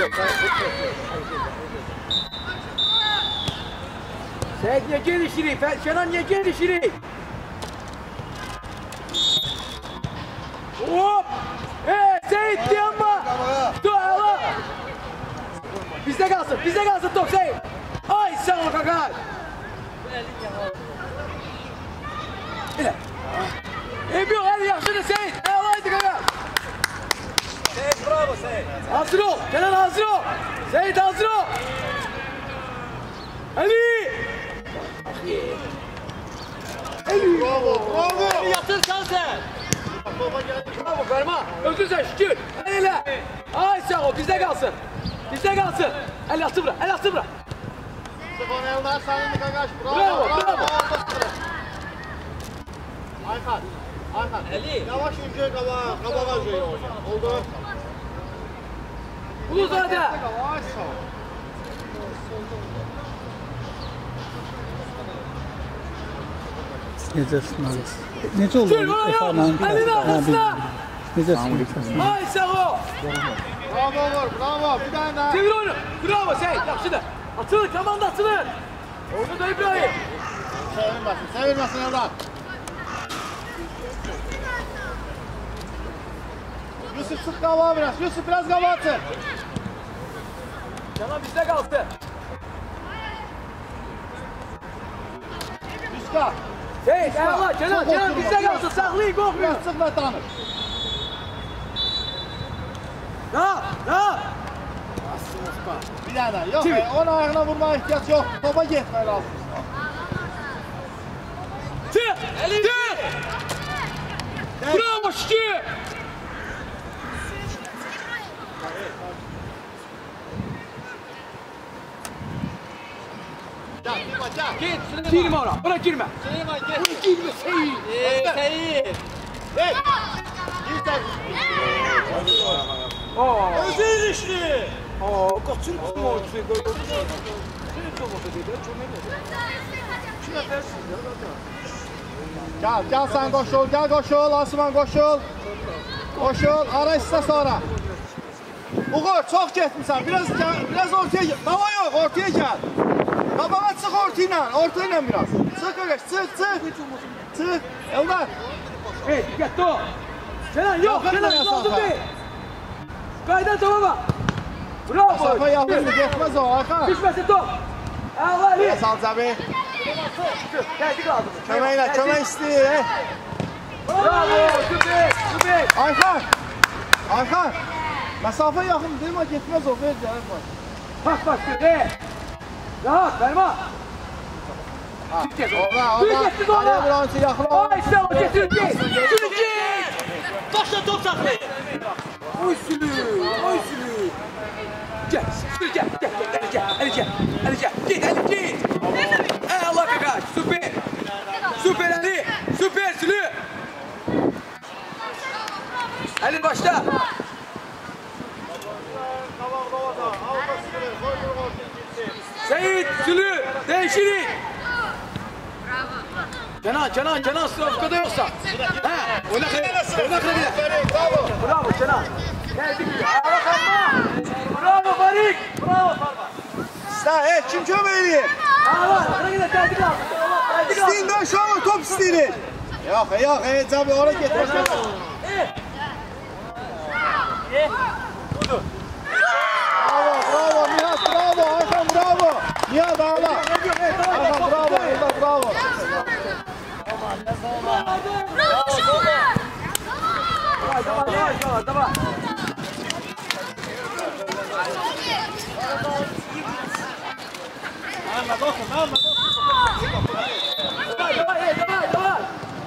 Seyit niye gelişiri? Kenan niye gelişiri? Hop! Seyit yanma! Dur ala! Bizde kalsın top Seyit! Ay sağ ol kaka! Yok hadi yaxşıdır Seyit! Alaydı kaka! Seyit bravo Seyit! Hazır ol! Kenan hazır ol! Seyit hazır ol! Ali! Ali! Bravo! Yatırsan sen! Bravo Ferma! Öldür sen şükür! Eyle! Ay sağ ol bizde kalsın! El attı bırak! Sıfır Elnar sayındı kakaş! Bravo! Ayhan! Ali! Yavaş ince kabağa şey olacak. Oldu. Uluzade! Yavaş sağ. Necə oldu? Elin arkasına! Necə Ay sağ ol! Bravo! Bir tane daha! Çevir oyunu! Bravo Seyit! Yaxşıdır! Açılır! Komanda açılır! Oyunu da İbrahim! Sevilmesin Elnar! Yusuf sık kavağı biraz! Yusuf biraz kavağı atın! Kenan bizde kalsın! Yuska! Seyit! Allah! Kenan bizde kalsın! Saklayın korkmuyor! Biraz sık ve tanır! Ne? Bir tane yok. Onun ayağına vurmaya ihtiyaç yok. Topa gitmeye lazım. Çık! Bravo şükür! Git! Girme ona! Bırak girme! Bırak girme Seyit! Seyit! Hey! Özel işli! Kaçın kısmı oldu Seyit! Seyit olmasa dedi, şuna versin ya! Gel sen koşul, Asman koşul. Ara iste sonra. Uğur, çok getmişsən, biraz ortaya gel. Dava yok, ortaya gel. Kabağa çık ortayla biraz. Çık kardeş, çık. Eldar. Hey, gel o! Kenan yok, lazım değil! Kaydan topa bak! Bravo! Safa yakın, getmez o, Ayhan. Düşmesin top! Allah Ali! Sal Cabi. Geldik lazım. Kömək istəyir. Bravo! Süper! Ayhan. Mesafe yakın değil mi? Getmez o, ver canım. Bak, rahat, verme! Ola. Araya buransı yakın ol. Ay sen o getir git! Başla top saklayın. Oy sülü! Gel! Ali git! Allah kakaş! Süper Ali! Süper sülü! Ali başla! Seyit sülü! Değişirik! Kenan sınıfkada yoksa. Oyna kırabilir. Bravo Kenan. Geldik. Bravo Farik. Bravo Farma. Kim köməkli? Geldik lazım. İstəyindən şu an top istəyirik. Yox, Cabi ora getmez. Bravo, Nihat, bravo, Ayhan, bravo. Nihat, ağla. Ayhan, bravo. Давай. Давай.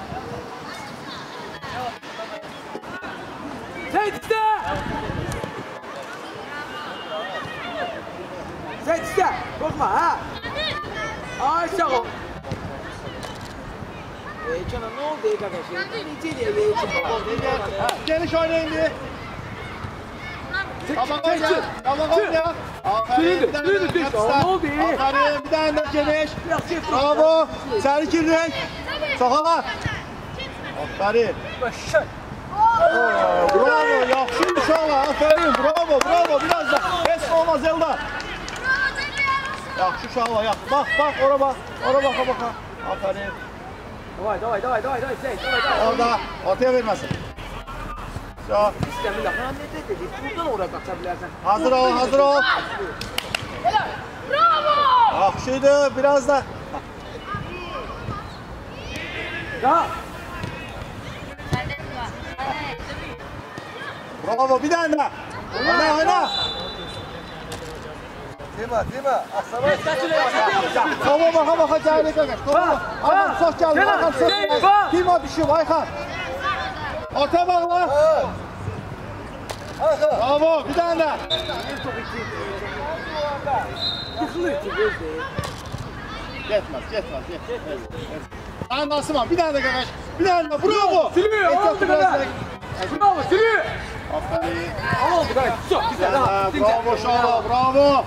Seyit iste. Korkma ha. Ay sağ ol. Kenan ne oldu kardeşim? Neceliye Geniş oynayın diye. Tamam oyna. Sürüldü. Ne oldu? Aferin, bir tane de geniş. Bravo. Seni girdik. Sokağa. Aferin. Bravo, yaxşı uşaqlar, aferin, bravo, bravo, biraz da. Heç olmaz Eldar. Yaxşı uşaqlar, yaxşı. Bax, ora bax, baxa. Aferin. Davay. Orada, ortaya verməsin. İstemiyorlar. Ha ne dedi? Buradan oraya kaçabilirsin. Hazır ol. Bravo! Yaxşıydı, biraz da. Ya. Bravo, bir tane daha. Oyna. Dima. Aslan. Topa baxa gəlir qaqaş. Ayxan çox gəlir. Ayxan çox gəlir. Dima düşüb Ayxan. Orta bağla. Bravo, bir tane daha. Getmez. Nasıl bir tane de qaqaş. Bir tane de bravo. Sülüyor. Bravo, sülüyor. Aferin. Oldu gayet. Çok güzel. Bravo Şala, bravo.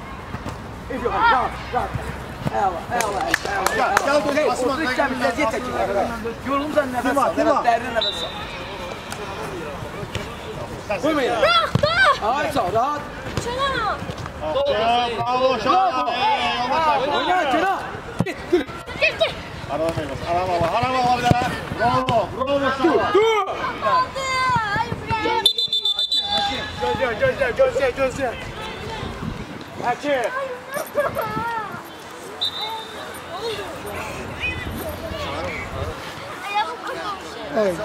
Gel, Asman. Yorulum sen nefes al. Derin nefes al. Koymayın. Ay sağ rahat. Çana! Bravo Şala. Oyna Kenan. Git. Arama bir tane. Bravo Şala. Dur. Gözler. Hakim. Evet.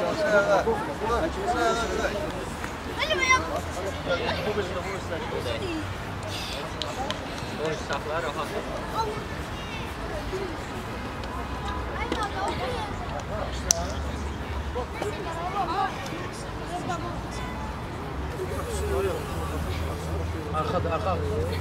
Arka.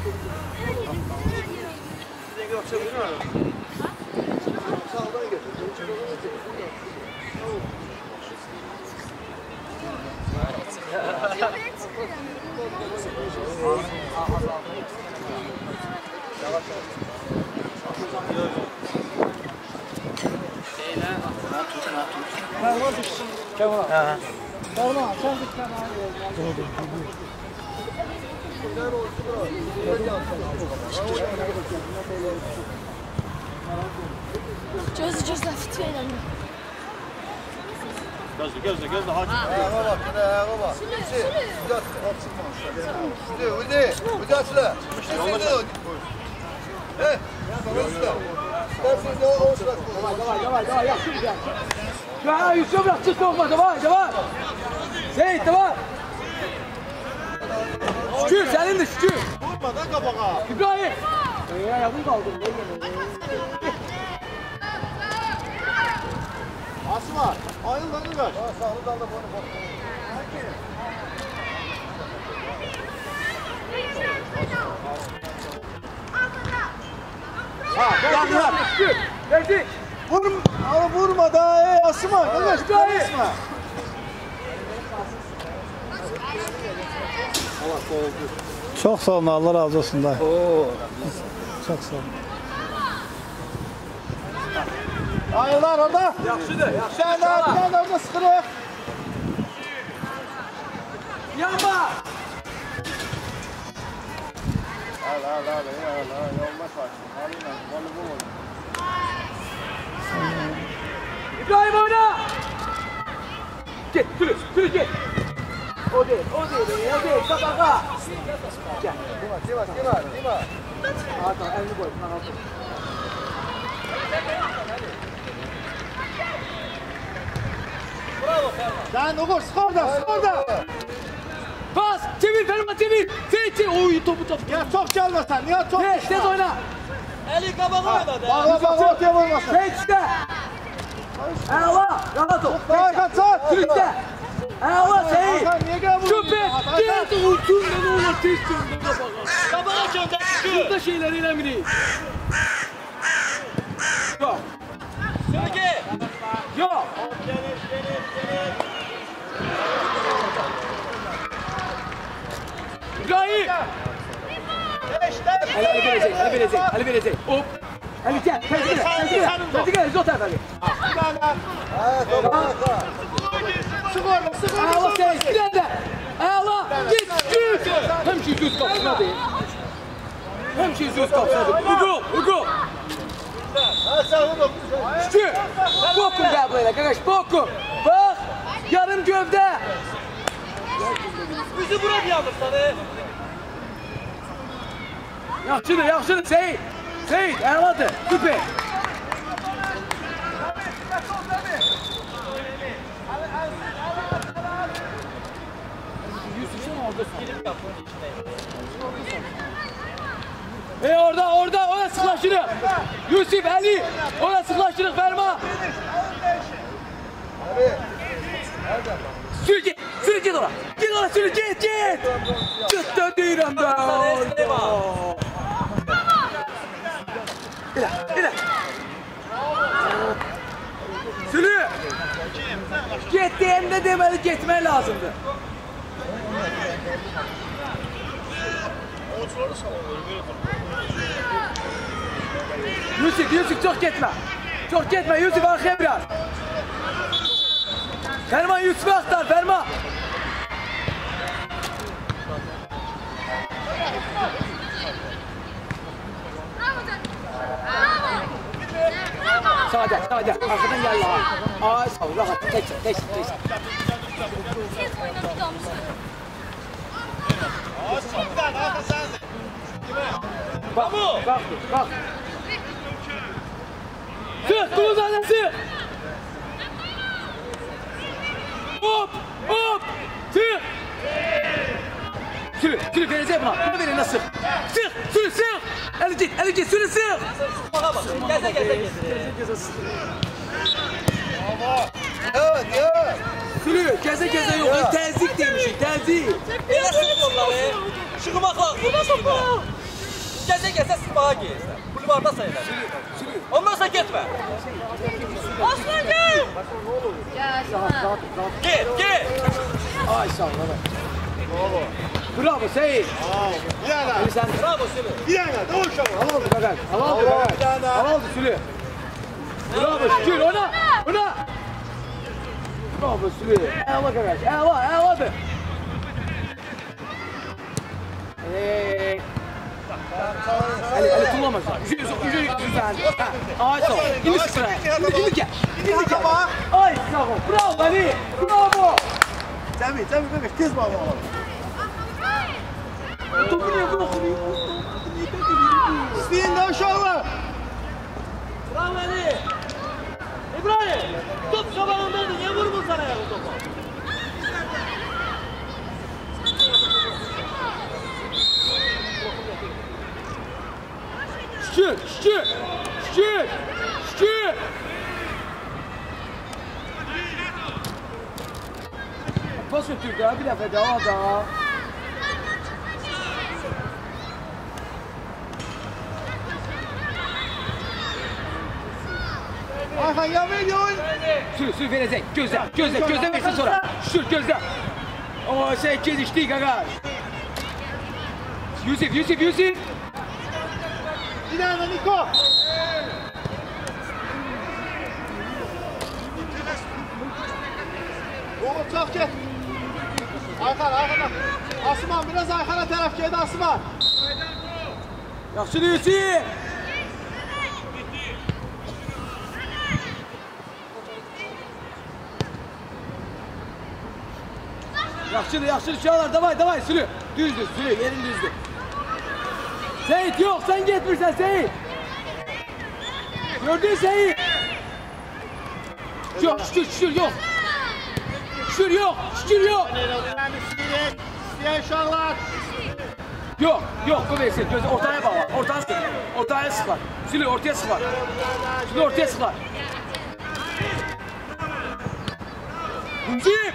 Gözle fitveyle. Gözle hadi. Baba. Uzatla. Давай, я еще раз чистого, давай. Seyit, давай. Şükür, senin de şükür. Vurma da kabağa. İbrahim. Ayağım kaldı. Asma, ayrıl kaç. Sağlı dalda bunu. Yanlar. Şükür. Verdik. Vurma da Asma. Kaç Asma. Çok sağ olun, Allah razı olsun da. Çok sağ olun. Ayırlar orada. Yaxşıdır. Sen de orada sıkırıq. Yanma. Al. Yolma saç. Alina, voleybol oyna. İbrahim oyna. Git, sürü git. O değil. Kapağa. Gel. Dima. Hakan, elini koy. Sen Uğur, sık orada. Pas, çevir, çevir. Seyit. Oy, topu. Ya çok gelmesen, ya çok. Tez oyna. Eli kabağı oynadı. Bağla, ortaya vurmasın. Seyit işte. Eyvallah, rahat ol. Daha kaçar. Sürükte. Eyvallah Seyit. Hakan niye gel vuruyorsun? Köpek, gel de uçun beni ona tez gönder bakalım. Kabağı gönder. Şurada şeyleriyle mi değil? Yok. Söyle. Yok. İbrahim. Ali verecek. Hop. Ali gel. Tersi gel. Zot efendim. Bir tane. Sık orada, sık orada. Əla Seyid, bir dənə də. Əla, git, git. Həmişə göz qapısına deyil. Həmişə göz qapısına deyil. Uqul. Şükür. Bokum qəbul elə, qaqaş, bokum. Bax, yarım gövdə. Bizi bura diyamırsan, Yaxşıdır, Seyid. Seyid, əladır, süper. Orada sıklaşırıq. Yusuf, Ali, orada sıklaşırıq, Ferma. Sür git ora. Git ora, sür, git. Git de deyirəm də. İlə. Sülü. Get deyəndə deməli, getmək lazımdır. Yusuf çok gitme Yusuf arkaya biraz. Ferman Yusuf'u aktar Ferman. Sağda arkadan gel lan. Ay sağ ol rahat tek. Siz oynamayacağım. Bak. Sık, kulağına sık. Hop, sık. Sürü vereceğim buna. Bunu verin nasıl? Sık. Eli git, sürü sık. Bağa bak, geze. Evet. Sürü, geze yok. Təzik demişik, təzik. Elə sık yolları. Şıqmaq lazım. Geze sıkmağa giyirsən. Bulvarda sayılır. Ondan sonra gitme. Osman gel. Gel. Ay sağ ol. Bravo Seyit. Bir tane. Bravo Sülü. Bir tane. Doğru şov. Al Sülü. Bravo şükür ona. Bravo Sülü. Əla qardaş. Əladır. Ali kullanmasın. Yüzü ay sağ ol. İndi sık sıraya. İndi gel. Ay sağ ol. Bravo Ali. Bravo. Cemil bebek tez bağlı. Topu niye bırakıyor? İsteyin de uşağlar. Bravo Ali. İbrahim. Top sabahındaydı. Niye vurma sana ya bu topu? Şükür. Pas ötürdü ha bir dəfə də o da. Ayhan ya veriyor. Sür verecek. Gözle versin sonra. Şükür gözle. O şey gezişti gaga. Yusuf. Bir tane Niko. Oğlum çok git. Ayhan. Asman biraz Ayhan'a taraf geldi Asman. Yaxşı Yusuf. Yaxşıdır uşaqlar, davay Sülü. Düzdür Sülü, yerin düzdür. Seyit yok, sen gitmirsən Seyit. Gördün Seyit. Yok, şükür yok. Şükür yok. İsteyen uşaqlar. Yok, bu versin. Gözü ortaya bağla. Ortaya sıkar. Sülü ortaya sıkar. Hücum.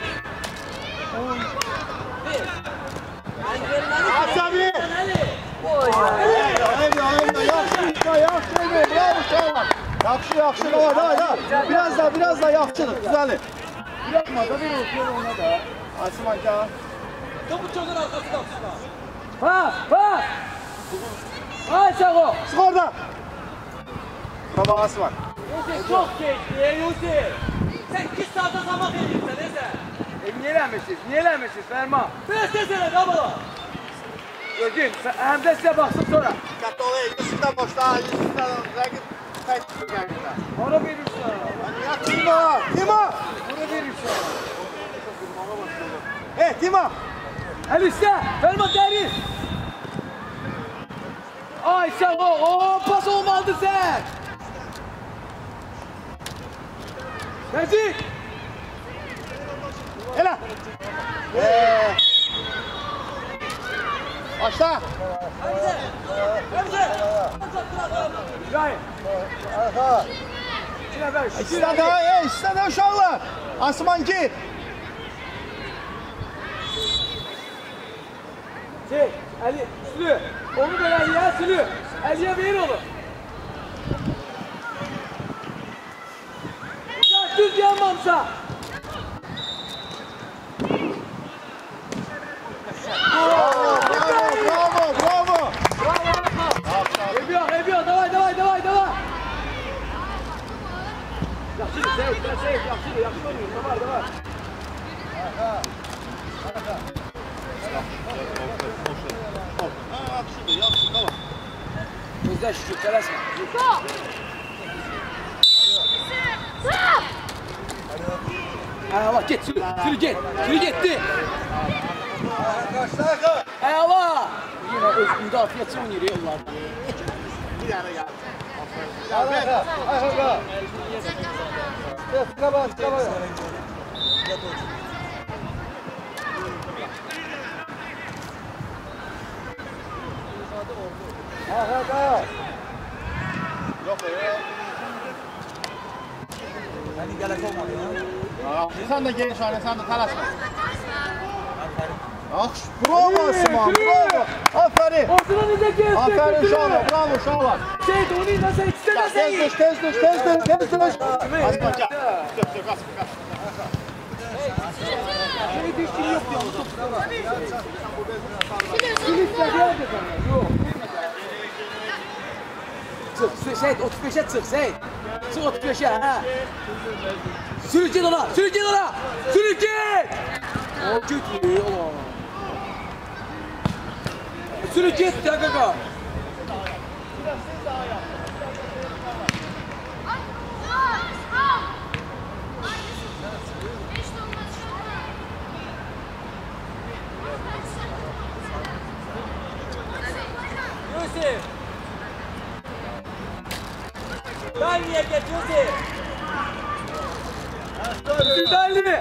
Asabi. Yaxşı. Bravo uşaqlar. Yaxşı. Davay. Biraz da yaxşıdır. Güzel. Yapma da bir okuyor ona da. Asman gel. Topu çocuğun arkasında tutma. Ay sağ ol. Sık orada. Bravo Asman. Yusuf çok keyifli Yusuf. Sen 2 saate sabah ediyorsun neyse. Niye eləmişsiniz Ferman? Biraz sesene kabala. Gördün, hem de size baksın sonra. Diqqətli ol, ikisi də boşda, ikisi də rəqib tək gəlirlər. Ona verirsən. Timo! Timo! Ona verirsən. Hey Timo! El üstte, Ferman derin. Ay sen o pas olmadı sen. Necik. Elə! Aşağı! İbrahim. Şuna ver. İkisi də uşaqlar! Asman git! Ali, Sülü. Onu ver Ali'ye, Sülü. Ali'ye verir onu. Ya düz yanmamsa. Bravo! Ebiyor, davay. Yaxşı, yaxşı oynuyor, davay. Yaxşı, tamam. Gözler şükür, teresme. Allah git, Sülü gitti. Allah! Yine öz müdafiəçi oynayır yollarda. Bir yana gel. Kapat. Yok ya. Hani gerek olmadı ya. Sen de geniş oyna, sen de talaşma. Bravo Osman, bravo. Aferin. Ortadan bize gel. Aferin uşaqlar, bravo uşaqlar. Seyit onu nasıl ikisi de Seyit. Tez düş. Asma gel. Dök. Seyit hiç kim yok ya. Sülük de geldi sana. Yok. Çık Seyit 35'e çık Seyit. Çık 35'e ha. Sülük git ona. Sülük git. O kötü ola. Sülük git dakika. Yusuf. Ben niye geç Yusuf? Dali.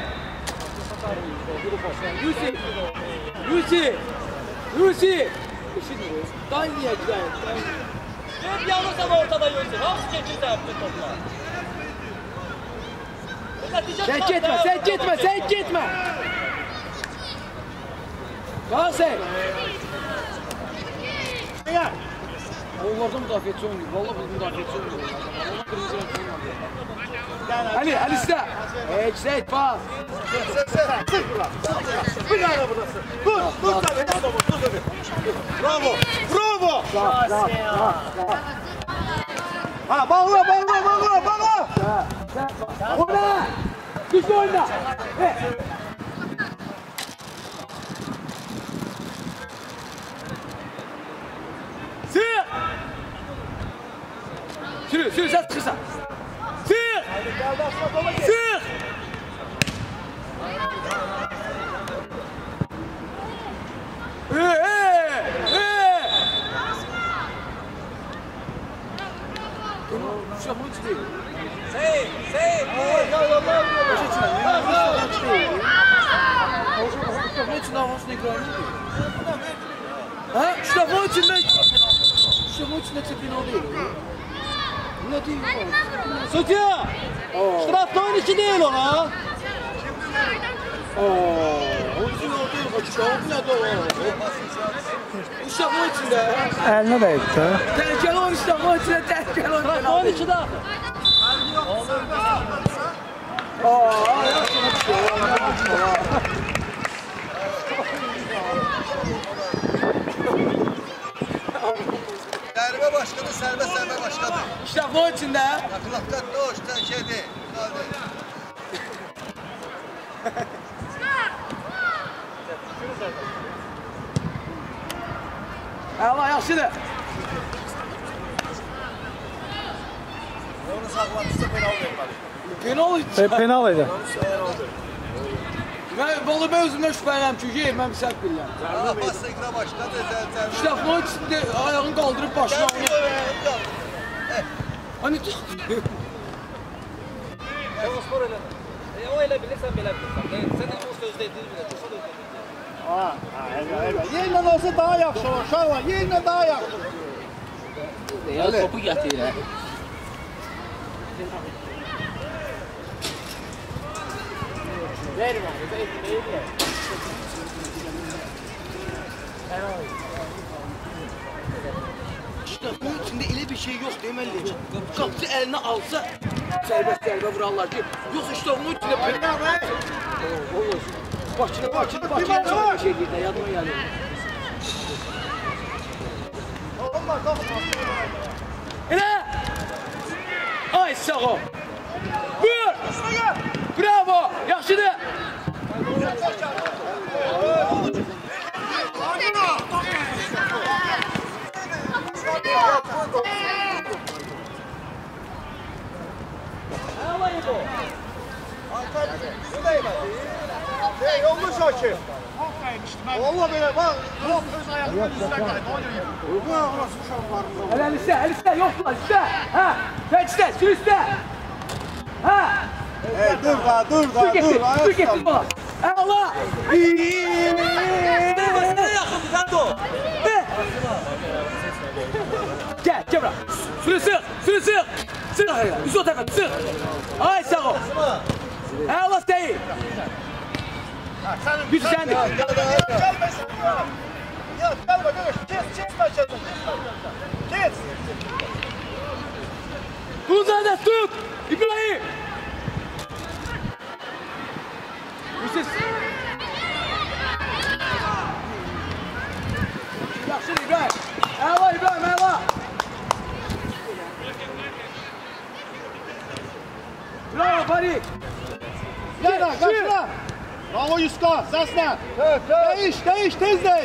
Yusuf. Dali'ye gidelim. Hep yanırsam ortada Yusuf. Hamsi geçirse yaptın topla. Sen gitme. Kal sen. Onlardan müdafiəçi oynuyor. Vallahi biz müdafiəçi oynuyor. Ona kırmızı renk oynuyor. Ali size. Seyit pas. Bir yana buradasın. Dur tabii. Bravo. Ha bağla. Oyna. Güçlü oyna. Sür sen çıkırsan. Sür. Şu bu içi değil. Seyit. Bu içinde havasını ikramcı değil. Ha? İşte bu içinde çektiğin o değil. Ne değil? Sütya. Ştraftan içi değil ona. O içinde o değil. Açık ne de o. İşte bu içinde. Eline de etti. Tehlikeli oyun işte bu içinde tehlikeli oyun. Ştraftan içi de. Dəribə başqadır, sərbəst başqadır. İşte bu içinde. Qatqatda o işte şeydir. Allah yaxşıdır. Onu saxlamışsa penal verməli. Penal idi. Penal idi. Ben özümden şüpheliyim çünkü ben bir səhv bilirəm. Allah bassa iqra başqadır, zəl. İşte bu içinde ayağını kaldırıp başına onu. Hani Spor elə. O elə bilirsən, belə bilirsən. Sən o söz dediyin bilirsən. Yerlə olsa daha yaxşı olur, uşaqlar. Yerlə daha yaxşı olur. Ya topu gətir. verme. İşte bunun içinde öyle bir şey yok demeli. Kapısı eline alsa serbest vurarlar ki. Yoksa işte bunun içinde penal be. Olur. Bakçına çok bir şey değil de yadıma geliyor. Hele! Ay sağ ol. Buyur! Bravo! Yaxşıdır! Yolunu Şakir. Valla böyle bak. Yok öz ayaklarının üstüne kaydı. Uygun orası uşaqlarımız. Hele liste yoklar liste. Ha, sen liste, sür liste. Ha. Dur getir bana. Allah. Ne yakın sen de o. Gel bırak. Sık. Sık. Yüz o tarafa sık. Ay sağ ol. Allah seni. Bir sen de. Ya gel bak kes başladın. Kes. Bunlardan tut. İbrahim. Üstsiz. Yaxşı İbrahim. Eyvallah İbrahim eyvallah. Bravo Farid. Kaçma. Bravo Yuska. Seslen. Değiş. Tez değiş.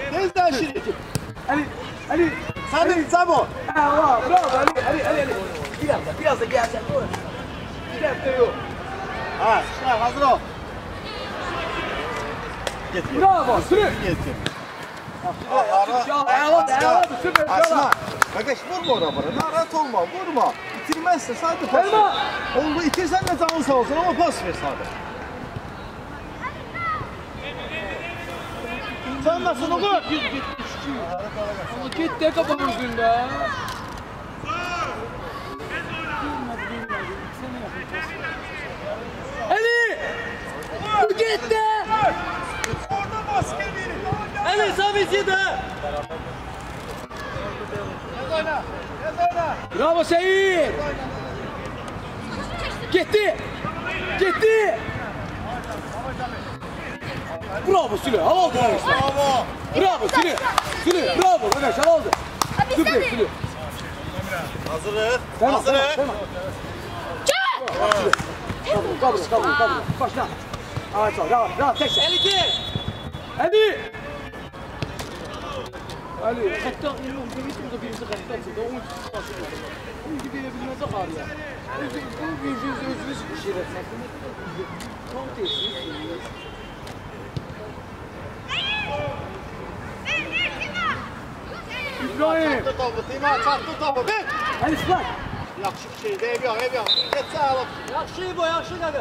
Ali. Sen bu. Eyvallah. Bravo Ali. Biraz da gelsen. Bir dakika yok. Ha, hazır ol. Bravo. Sürü. Eyvallah. Süper. Asma. Kardeş vurma oraya. Narahat olma. Vurma. Bitirmezse sadece pas ver. Oldu itirsen de canın sağ olsun ama pas ver sadece. Sen nasıl olur? Ama git de kafanın üstünde. Ali! Bu gitti! Orada baskı verin. Ali Savici de. Yaz oyna. Bravo Seyir! Gitti! Bravo Sülü, hava aldı. Bravo Sülü, bravo Mehmet, hava aldı. Süper Sülü. Hazırız. Kabul. Başla. Ağaç al, rahat, tek şey. Ali! Hatta birisi hatta atıldı, onun için basıldı. Onun gibi bilmez o var ya. Bu özümüz bir şey resmen. Tam teşhis. İbrahim! Çarptı topu. Ali Sıfır! Yaxşı fikirdir, ev yox. Getsə alıb. Yaxşı bu, yaxşı nədir?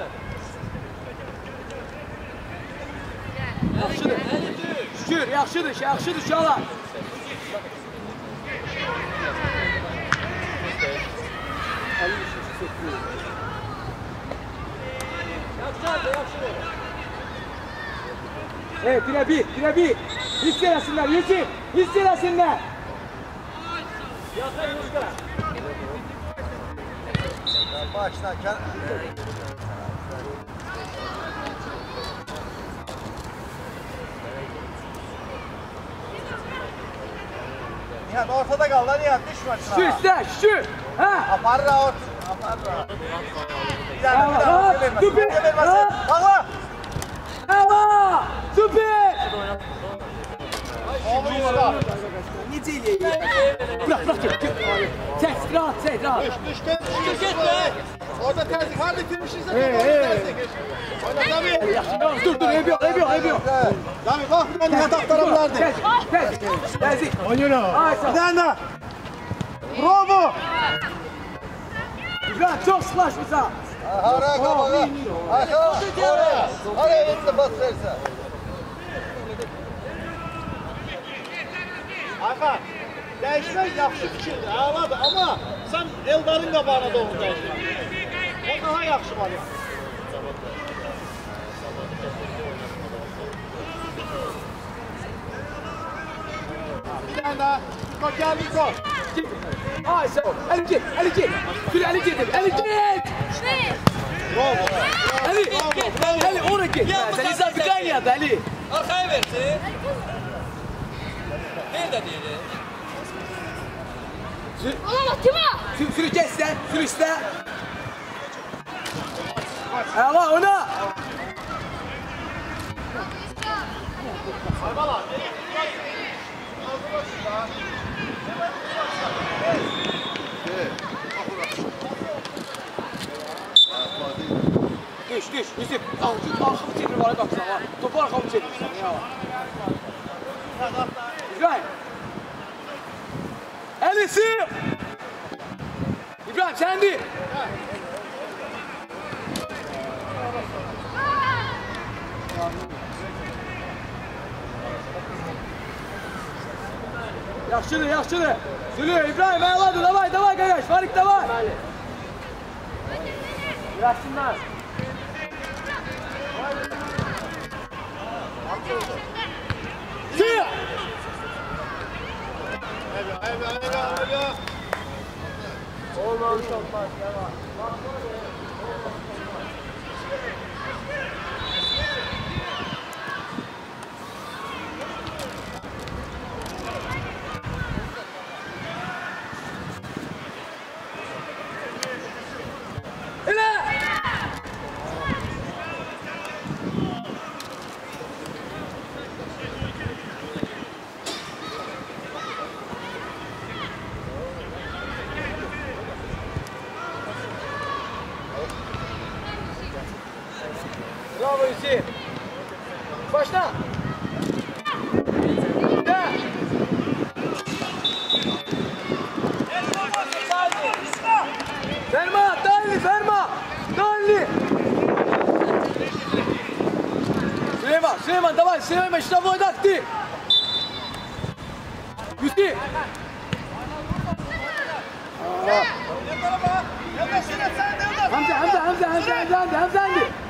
Yaxşıdır. Şükür, yaxşıdır uşaqlar. Evet, bire bir. Hiss eləsinlər, Yusuf, hiss eləsinlər. Yaxın Yusuf. Başla. Nihat ortada kal lan Nihat düşme şuna. Şu üstte, şu. Ha. Aparır ha orta. Aparır ha. Bir daha. Rahat, süper. Rahat. Bakla. Eva! Süper! Oğlum usta. Necə eləyək? Bırak, get. Çək, rahat. Düş gitme. Orada terzik. Hadi bitirmişiz. Orada tabii. Dur, ev yok. Tabii bak ben Nihat aktarımlardı. Təzik. Oyna. Ay, sağ ol. Bir tane. Bravo. İbrahim, çok sıklaşmışsan. Hara kabağa. Hara. Hara elinde bas verse. Hakan, değişmek yaxşı fikirdir, ağladı ama sen Eldar'ın qabağına doğru değişmek. O daha yaxşı var ya. Bir tane daha. Bak gel bir gol. Ay, sağ ol. Əli get. Sür, Əli get. Bravo. Əli, ora get. Sən insan bir qaynadı, Əli. Arkaya versin. Nerede diyelim? Olamaz Timo. Sürü get sən, sür istə. Əla, ona. Düş. Yusuf, arxamı çevir var qapısına. Topu arxamı çevirsən ya. İbrahim. Əlisi. İbrahim, səndir. Yaxşıdır. Sülü, İbrahim, əladır. Davay, qardaş. Farik, davay. Bıraksınlar. Sür. Olmaz. Bravo Yusuf. Başla. Gel. Ferma, Danli. Süleyman, давай, Süleyman, штрафной taktik. Yusuf. Hamza.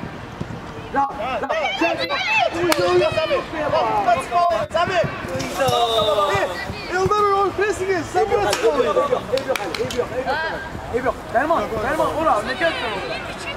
Eldar'ın o pressini sen burası oluyor. Ev yok. Ferman, ora, ne gelsin orada?